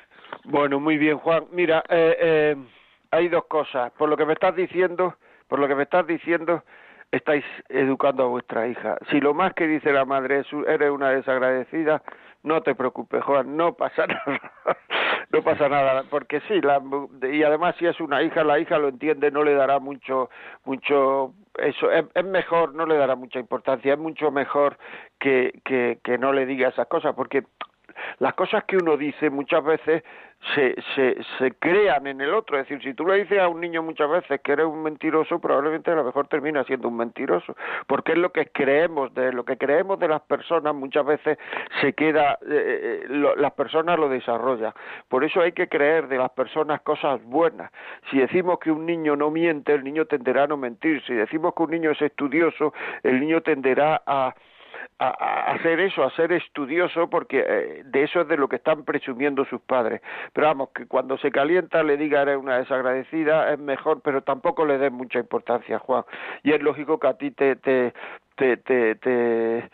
Speaker 2: Bueno, muy bien, Juan. Mira, eh, eh, hay dos cosas. Por lo que me estás diciendo, por lo que me estás diciendo, estáis educando a vuestra hija. Si lo más que dice la madre es eres una desagradecida, no te preocupes, Juan, no pasa nada. No pasa nada, porque sí, la, y además si es una hija, la hija lo entiende, no le dará mucho, mucho, eso, es, es mejor, no le dará mucha importancia, es mucho mejor que, que, que no le diga esas cosas, porque las cosas que uno dice muchas veces se, se, se crean en el otro. Es decir, si tú le dices a un niño muchas veces que eres un mentiroso, probablemente a lo mejor termina siendo un mentiroso, porque es lo que creemos de lo que creemos de las personas. Muchas veces se queda, eh, lo, las personas lo desarrollan. Por eso hay que creer de las personas cosas buenas. Si decimos que un niño no miente, el niño tenderá a no mentir. Si decimos que un niño es estudioso, el niño tenderá a A, a hacer eso, a ser estudioso, porque eh, de eso es de lo que están presumiendo sus padres. Pero vamos, que cuando se calienta le diga eres una desagradecida, es mejor, pero tampoco le des mucha importancia, Juan. Y es lógico que a ti te te te te, te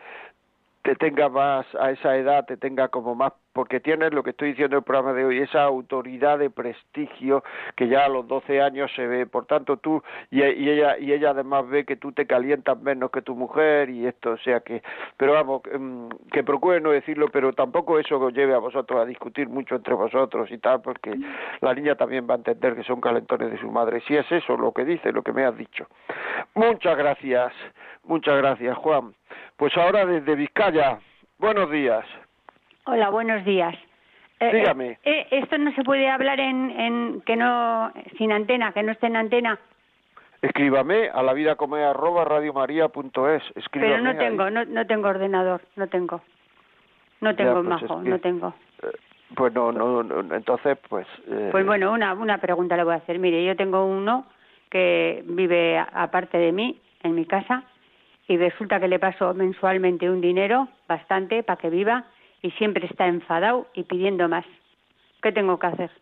Speaker 2: te tenga más, a esa edad, te tenga como más, porque tienes lo que estoy diciendo en el programa de hoy, esa autoridad de prestigio que ya a los doce años se ve. Por tanto, tú, y, y ella y ella además ve que tú te calientas menos que tu mujer y esto, o sea que, pero vamos, que procure no decirlo, pero tampoco eso os lleve a vosotros a discutir mucho entre vosotros y tal, porque la niña también va a entender que son calentones de su madre. Si es eso lo que dice, lo que me has dicho. Muchas gracias, muchas gracias, Juan. Pues ahora desde Vizcaya, buenos días.
Speaker 5: Hola, buenos días. Eh,
Speaker 2: Dígame.
Speaker 5: Eh, esto no se puede hablar en, en que no sin antena, que no esté en antena.
Speaker 2: Escríbame a la vida como es arroba radiomaria punto es.
Speaker 5: Pero no tengo, no, no tengo ordenador, no tengo. No tengo, ya, pues majo, es que, no tengo.
Speaker 2: Eh, pues no, no, no, entonces pues... Eh...
Speaker 5: Pues bueno, una, una pregunta le voy a hacer. Mire, yo tengo uno que vive aparte de mí, en mi casa, y resulta que le paso mensualmente un dinero, bastante, para que viva, y siempre está enfadado y pidiendo más. ¿Qué tengo que hacer?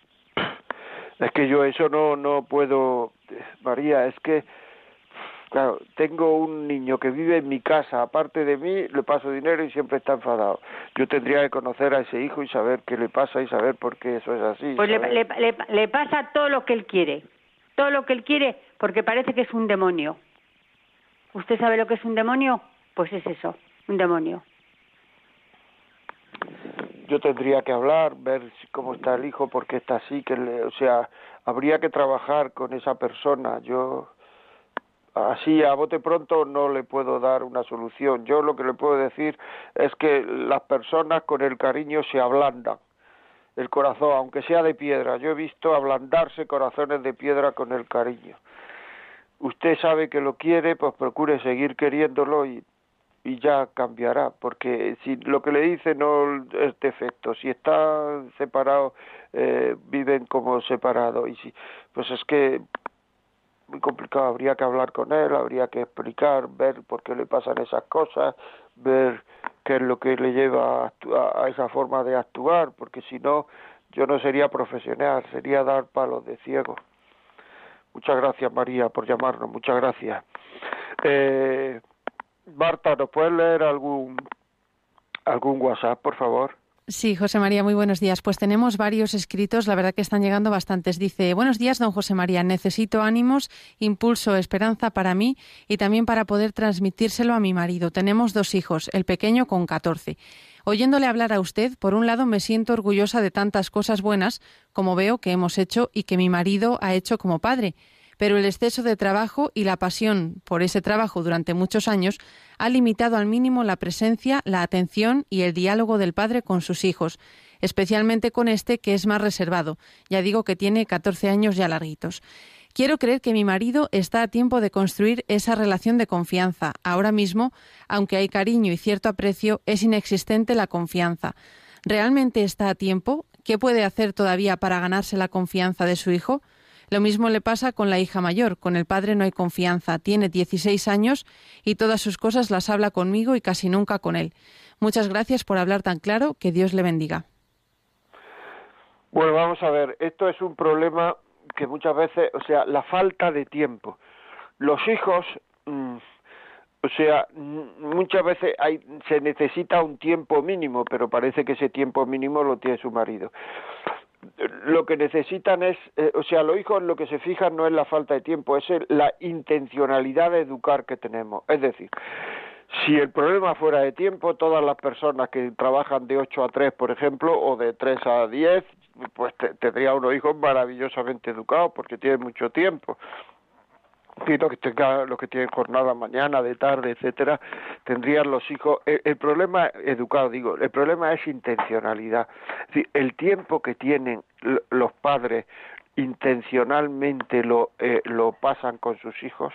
Speaker 2: Es que yo eso no no puedo, María, es que, claro, tengo un niño que vive en mi casa, aparte de mí, le paso dinero y siempre está enfadado. Yo tendría que conocer a ese hijo y saber qué le pasa y saber por qué eso es así.
Speaker 5: Pues le, le, le, le pasa todo lo que él quiere, todo lo que él quiere, porque parece que es un demonio. ¿Usted sabe lo que es un demonio? Pues es eso, un demonio.
Speaker 2: Yo tendría que hablar, ver cómo está el hijo, por qué está así, que le, o sea, habría que trabajar con esa persona. Yo, así a bote pronto no le puedo dar una solución. Yo lo que le puedo decir es que las personas con el cariño se ablandan. El corazón, aunque sea de piedra. Yo he visto ablandarse corazones de piedra con el cariño. usted sabe que lo quiere, pues procure seguir queriéndolo y, y ya cambiará, porque si lo que le dice no es defecto, si está separado, eh, viven como separados, y si, pues es que muy complicado, habría que hablar con él, habría que explicar, ver por qué le pasan esas cosas, ver qué es lo que le lleva a, actu- a esa forma de actuar, porque si no, yo no sería profesional, sería dar palos de ciego. Muchas gracias, María, por llamarnos, muchas gracias. Eh, Marta, ¿nos puedes leer algún algún WhatsApp, por favor?
Speaker 6: Sí, José María, muy buenos días. Pues tenemos varios escritos, la verdad que están llegando bastantes. Dice, buenos días, don José María, necesito ánimos, impulso, esperanza para mí y también para poder transmitírselo a mi marido. Tenemos dos hijos, el pequeño con catorce. Oyéndole hablar a usted, por un lado me siento orgullosa de tantas cosas buenas como veo que hemos hecho y que mi marido ha hecho como padre. Pero el exceso de trabajo y la pasión por ese trabajo durante muchos años ha limitado al mínimo la presencia, la atención y el diálogo del padre con sus hijos, especialmente con este que es más reservado. Ya digo que tiene catorce años ya larguitos. Quiero creer que mi marido está a tiempo de construir esa relación de confianza. Ahora mismo, aunque hay cariño y cierto aprecio, es inexistente la confianza. ¿Realmente está a tiempo? ¿Qué puede hacer todavía para ganarse la confianza de su hijo? Lo mismo le pasa con la hija mayor. Con el padre no hay confianza. Tiene dieciséis años y todas sus cosas las habla conmigo y casi nunca con él. Muchas gracias por hablar tan claro. Que Dios le bendiga.
Speaker 2: Bueno, vamos a ver. Esto es un problema que muchas veces, o sea, la falta de tiempo. Los hijos, mmm, o sea, muchas veces hay, se necesita un tiempo mínimo, pero parece que ese tiempo mínimo lo tiene su marido. Lo que necesitan es, eh, o sea, los hijos lo que se fijan no es la falta de tiempo, es el, la intencionalidad de educar que tenemos. Es decir, si el problema fuera de tiempo, todas las personas que trabajan de ocho a tres, por ejemplo, o de tres a diez, pues te, tendría unos hijos maravillosamente educados porque tienen mucho tiempo. Y los que tengan, los que tienen jornada mañana, de tarde, etcétera, tendrían los hijos. El, el problema, educado digo, el problema es intencionalidad. Es decir, el tiempo que tienen los padres intencionalmente lo eh, lo pasan con sus hijos.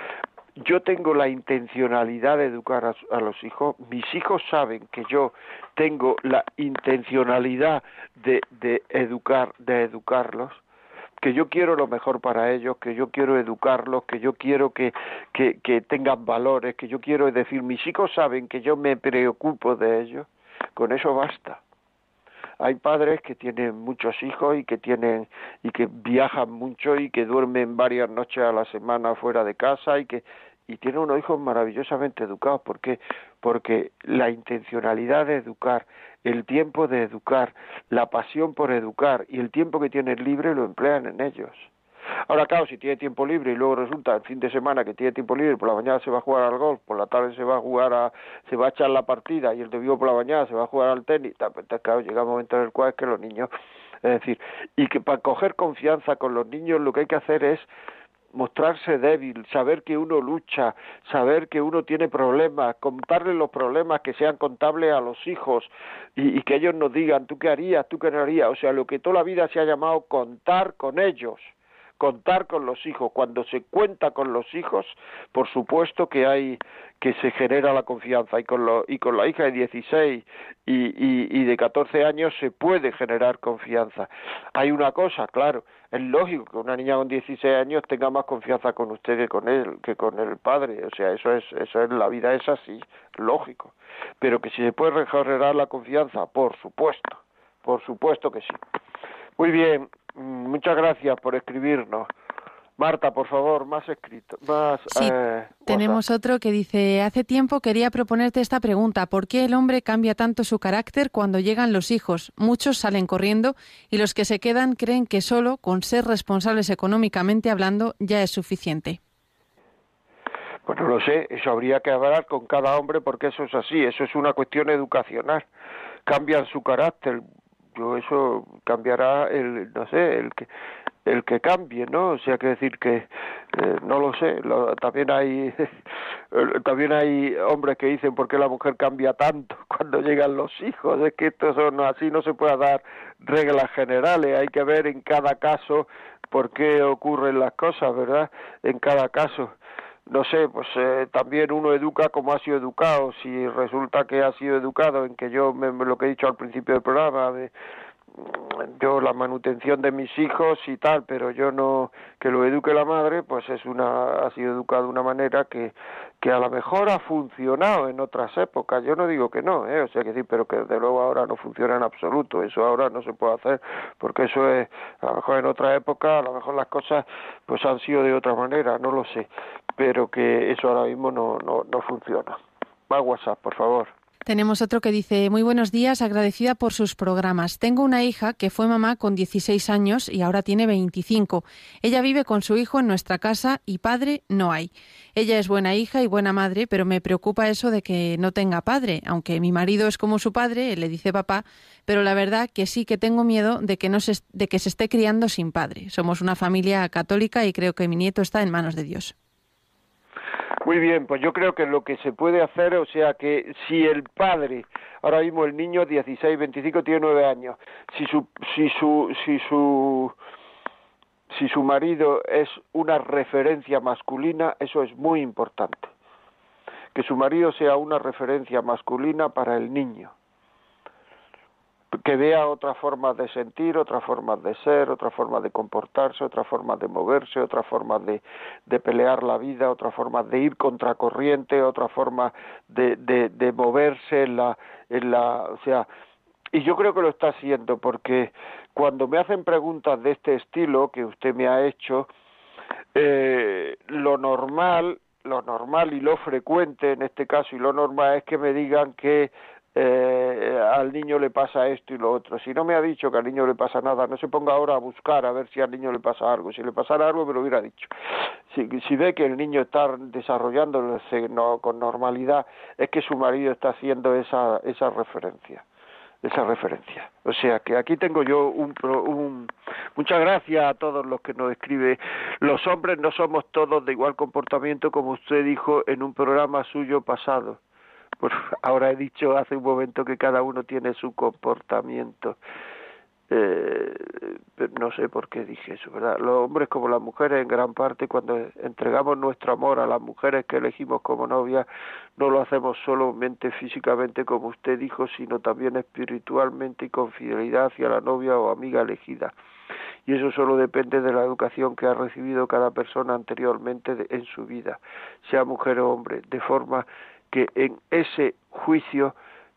Speaker 2: Yo tengo la intencionalidad de educar a, a los hijos. Mis hijos saben que yo tengo la intencionalidad de de educar, de educarlos. Que yo quiero lo mejor para ellos, que yo quiero educarlos, que yo quiero que, que, que tengan valores, que yo quiero, es decir, mis hijos saben que yo me preocupo de ellos, con eso basta. Hay padres que tienen muchos hijos y que tienen y que viajan mucho y que duermen varias noches a la semana fuera de casa y que y tienen unos hijos maravillosamente educados. ¿Por qué? Porque la intencionalidad de educar, el tiempo de educar, la pasión por educar y el tiempo que tienen libre lo emplean en ellos. Ahora, claro, si tiene tiempo libre y luego resulta el fin de semana que tiene tiempo libre, por la mañana se va a jugar al golf, por la tarde se va a jugar a, se va a echar la partida y el domingo por la mañana se va a jugar al tenis, entonces, claro, llega un momento en el cual es que los niños, es decir, y que para coger confianza con los niños lo que hay que hacer es mostrarse débil, saber que uno lucha, saber que uno tiene problemas, contarles los problemas que sean contables a los hijos y, y que ellos nos digan, ¿tú qué harías? ¿Tú qué no harías? O sea, lo que toda la vida se ha llamado contar con ellos, contar con los hijos. Cuando se cuenta con los hijos, por supuesto que hay que se genera la confianza y con lo, y con la hija de dieciséis y, y, y de catorce años se puede generar confianza. Hay una cosa, claro, es lógico que una niña con dieciséis años tenga más confianza con usted que con él, que con el padre, o sea, eso es, eso es, la vida es así, lógico, pero que si se puede generar la confianza, por supuesto, por supuesto que sí. Muy bien, muchas gracias por escribirnos. Marta, por favor, más escrito, más.
Speaker 6: Sí,
Speaker 2: eh,
Speaker 6: tenemos otro que dice, hace tiempo quería proponerte esta pregunta, ¿por qué el hombre cambia tanto su carácter cuando llegan los hijos? Muchos salen corriendo y los que se quedan creen que solo con ser responsables económicamente hablando ya es suficiente.
Speaker 2: Pues no lo sé, eso habría que hablar con cada hombre porque eso es así, eso es una cuestión educacional, cambian su carácter, yo eso cambiará el, no sé, el que el que cambie, ¿no? O sea, que decir que eh, no lo sé, lo, también hay también hay hombres que dicen por qué la mujer cambia tanto cuando llegan los hijos, es que esto son así, no se puede dar reglas generales, hay que ver en cada caso por qué ocurren las cosas, ¿verdad? En cada caso. No sé, pues eh, también uno educa como ha sido educado. Si resulta que ha sido educado en que yo, me, lo que he dicho al principio del programa, de, yo la manutención de mis hijos y tal, pero yo no, que lo eduque la madre, pues es una, ha sido educado de una manera que, que a lo mejor ha funcionado en otras épocas. Yo no digo que no, ¿eh? O sea, que sí, pero que desde luego ahora no funciona en absoluto. Eso ahora no se puede hacer, porque eso es, a lo mejor en otra época, a lo mejor las cosas pues han sido de otra manera, no lo sé, pero que eso ahora mismo no, no, no funciona. Más WhatsApp, por favor.
Speaker 6: Tenemos otro que dice, muy buenos días, agradecida por sus programas. Tengo una hija que fue mamá con dieciséis años y ahora tiene veinticinco. Ella vive con su hijo en nuestra casa y padre no hay. Ella es buena hija y buena madre, pero me preocupa eso de que no tenga padre, aunque mi marido es como su padre, él le dice papá, pero la verdad que sí que tengo miedo de que, no se, de que se esté criando sin padre. Somos una familia católica y creo que mi nieto está en manos de Dios.
Speaker 2: Muy bien, pues yo creo que lo que se puede hacer, o sea, que si el padre, ahora mismo el niño dieciséis, veinticinco, tiene nueve años, si su, si su, si su, si su marido es una referencia masculina, eso es muy importante. Que su marido sea una referencia masculina para el niño. Que vea otras formas de sentir, otras formas de ser, otras formas de comportarse, otras formas de moverse, otras formas de, de pelear la vida, otras formas de ir contracorriente, otras formas de, de, de moverse en la, en la, o sea, y yo creo que lo está haciendo, porque cuando me hacen preguntas de este estilo que usted me ha hecho, eh, lo normal, lo normal y lo frecuente en este caso y lo normal es que me digan que Eh, al niño le pasa esto y lo otro. Si no me ha dicho que al niño le pasa nada, no se ponga ahora a buscar a ver si al niño le pasa algo. Si le pasara algo, me lo hubiera dicho. Si, si ve que el niño está desarrollándose no, con normalidad, es que su marido está haciendo esa, esa referencia. esa referencia. O sea que aquí tengo yo un, un... Muchas gracias a todos los que nos escriben. Los hombres no somos todos de igual comportamiento, como usted dijo en un programa suyo pasado. Pues ahora he dicho hace un momento que cada uno tiene su comportamiento. Eh, no sé por qué dije eso, ¿verdad? Los hombres como las mujeres, en gran parte, cuando entregamos nuestro amor a las mujeres que elegimos como novia, no lo hacemos solamente físicamente, como usted dijo, sino también espiritualmente y con fidelidad hacia la novia o amiga elegida. Y eso solo depende de la educación que ha recibido cada persona anteriormente de, en su vida, sea mujer o hombre, de forma que en ese juicio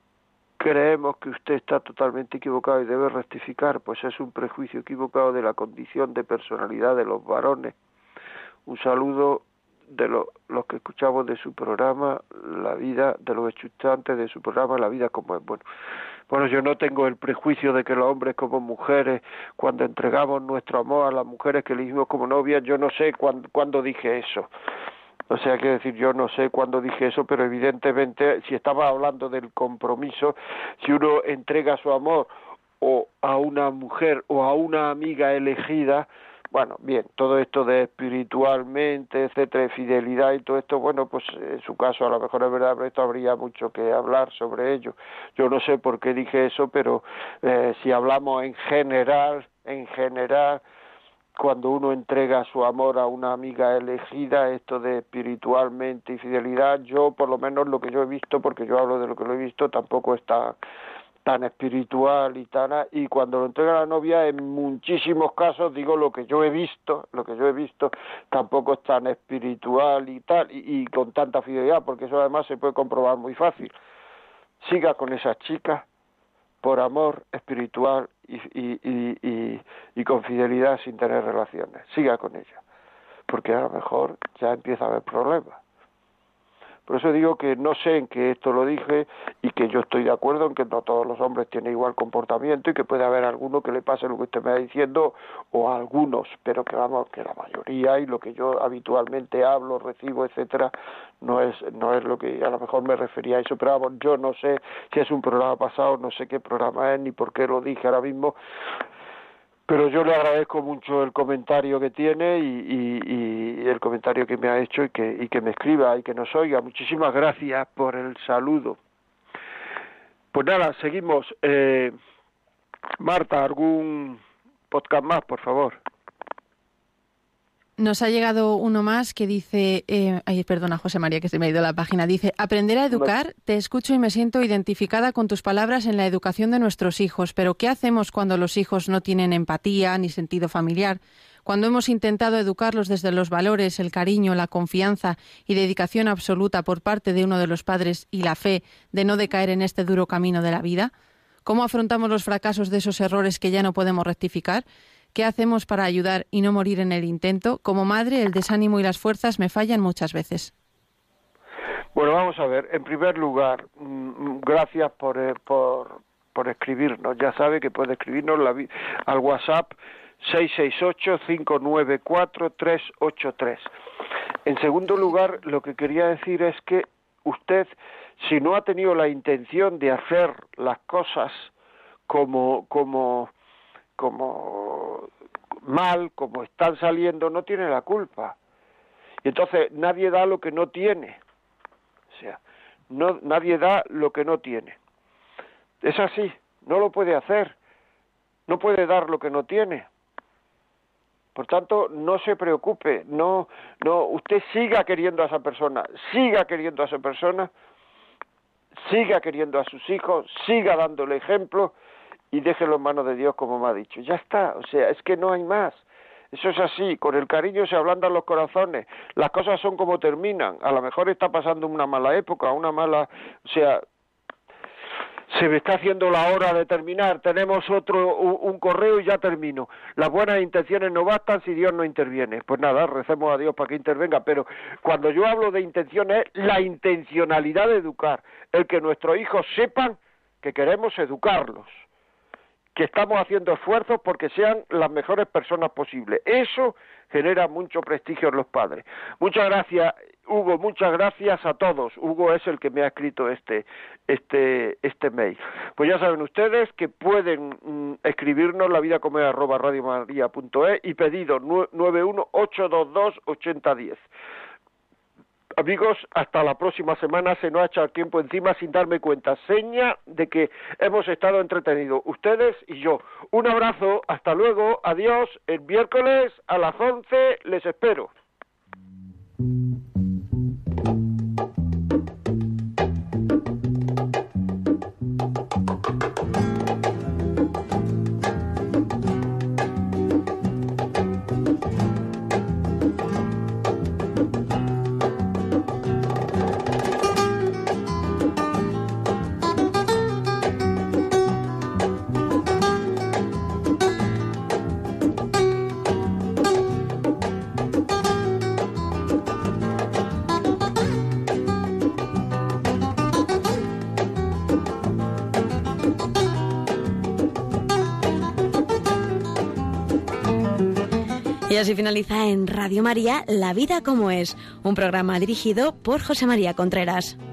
Speaker 2: creemos que usted está totalmente equivocado y debe rectificar, pues es un prejuicio equivocado de la condición de personalidad de los varones. Un saludo de lo, los que escuchamos de su programa, la vida, de los escuchantes de su programa, La vida como es. Bueno, bueno, yo no tengo el prejuicio de que los hombres como mujeres, cuando entregamos nuestro amor a las mujeres que elegimos como novias, yo no sé cuándo, cuándo dije eso. O sea, quiero decir, yo no sé cuándo dije eso, pero evidentemente, si estaba hablando del compromiso, si uno entrega su amor o a una mujer o a una amiga elegida, bueno, bien, todo esto de espiritualmente, etcétera, de fidelidad y todo esto, bueno, pues en su caso a lo mejor es verdad, pero esto habría mucho que hablar sobre ello. Yo no sé por qué dije eso, pero eh, si hablamos en general, en general, cuando uno entrega su amor a una amiga elegida, esto de espiritualmente y fidelidad, yo por lo menos lo que yo he visto, porque yo hablo de lo que lo he visto, tampoco está tan espiritual y tan, y cuando lo entrega a la novia, en muchísimos casos, digo lo que yo he visto, lo que yo he visto, tampoco es tan espiritual y tal, y, y con tanta fidelidad, porque eso además se puede comprobar muy fácil. Siga con esa chica, por amor espiritual y, y, y, y, y con fidelidad sin tener relaciones. Siga con ella, porque a lo mejor ya empieza a haber problemas. Por eso digo que no sé en qué esto lo dije y que yo estoy de acuerdo en que no todos los hombres tienen igual comportamiento y que puede haber alguno que le pase lo que usted me está diciendo o a algunos, pero que vamos, que la mayoría y lo que yo habitualmente hablo, recibo, etcétera, no es no es lo que a lo mejor me refería a eso, pero vamos, yo no sé si es un programa pasado, no sé qué programa es ni por qué lo dije ahora mismo. Pero yo le agradezco mucho el comentario que tiene y, y, y el comentario que me ha hecho y que, y que me escriba y que nos oiga. Muchísimas gracias por el saludo. Pues nada, seguimos. Eh, Marta, ¿algún podcast más, por favor?
Speaker 6: Nos ha llegado uno más que dice, eh, ay, perdona José María que se me ha ido la página, dice, aprender a educar, te escucho y me siento identificada con tus palabras en la educación de nuestros hijos, pero ¿qué hacemos cuando los hijos no tienen empatía ni sentido familiar? Cuando hemos intentado educarlos desde los valores, el cariño, la confianza y dedicación absoluta por parte de uno de los padres y la fe de no decaer en este duro camino de la vida, ¿cómo afrontamos los fracasos de esos errores que ya no podemos rectificar? ¿Qué hacemos para ayudar y no morir en el intento? Como madre, el desánimo y las fuerzas me fallan muchas veces.
Speaker 2: Bueno, vamos a ver. En primer lugar, gracias por, eh, por, por escribirnos. Ya sabe que puede escribirnos la, al WhatsApp seis seis ocho, cinco nueve cuatro, tres ocho tres. En segundo lugar, lo que quería decir es que usted, si no ha tenido la intención de hacer las cosas como... como como mal, como están saliendo, no tiene la culpa. Y entonces nadie da lo que no tiene. O sea, no, nadie da lo que no tiene. Es así, no lo puede hacer. No puede dar lo que no tiene. Por tanto, no se preocupe, no, no, usted siga queriendo a esa persona, siga queriendo a esa persona, siga queriendo a sus hijos, siga dándole ejemplo, y déjelo en manos de Dios, como me ha dicho. Ya está, o sea, es que no hay más. Eso es así, con el cariño se ablandan los corazones. Las cosas son como terminan. A lo mejor está pasando una mala época, una mala... O sea, se me está haciendo la hora de terminar. Tenemos otro, un, un correo y ya termino. Las buenas intenciones no bastan si Dios no interviene. Pues nada, recemos a Dios para que intervenga. Pero cuando yo hablo de intenciones, es la intencionalidad de educar. El que nuestros hijos sepan que queremos educarlos, que estamos haciendo esfuerzos porque sean las mejores personas posibles. Eso genera mucho prestigio en los padres. Muchas gracias, Hugo, muchas gracias a todos. Hugo es el que me ha escrito este este este mail. Pues ya saben ustedes que pueden mm, escribirnos la vida como es arroba radiomaria punto es y pedido nueve uno ocho dos dos ocho cero uno cero. Amigos, hasta la próxima semana. Se nos ha echado el tiempo encima sin darme cuenta. Seña de que hemos estado entretenidos, ustedes y yo. Un abrazo, hasta luego, adiós. El miércoles a las once les espero.
Speaker 7: Y así finaliza en Radio María La Vida como es, un programa dirigido por José María Contreras.